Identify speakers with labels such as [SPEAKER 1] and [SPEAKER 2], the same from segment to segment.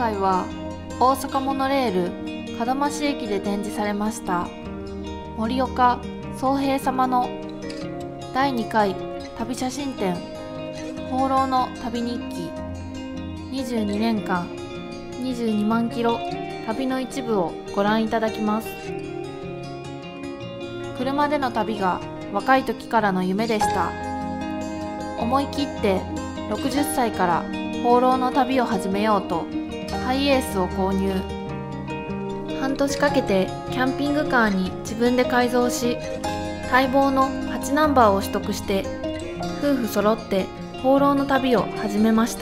[SPEAKER 1] 回は大阪モノレール門真市駅で展示されました森岡宗平様の第2回旅写真展放浪の旅日記22年間22万キロ旅の一部をご覧いただきます。車での旅が若い時からの夢でした。思い切って60歳から放浪の旅を始めようとハイエースを購入。半年かけてキャンピングカーに自分で改造し、待望の8ナンバーを取得して夫婦揃って放浪の旅を始めました。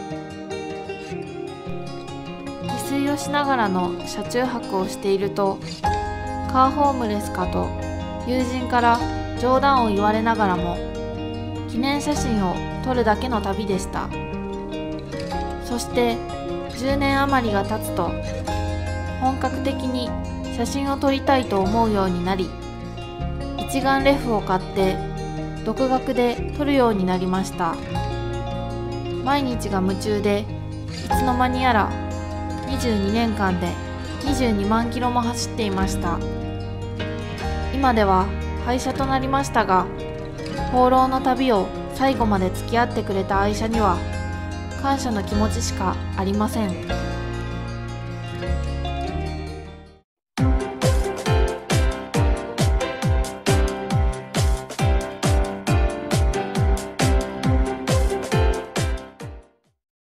[SPEAKER 1] 自炊をしながらの車中泊をしていると、カーホームレスかと友人から冗談を言われながらも記念写真を撮るだけの旅でした。そして10年余りが経つと本格的に写真を撮りたいと思うようになり、一眼レフを買って独学で撮るようになりました。毎日が夢中で、いつの間にやら22年間で22万キロも走っていました。今では廃車となりましたが、放浪の旅を最後まで付き合ってくれた愛車には感謝の気持ちしかありません。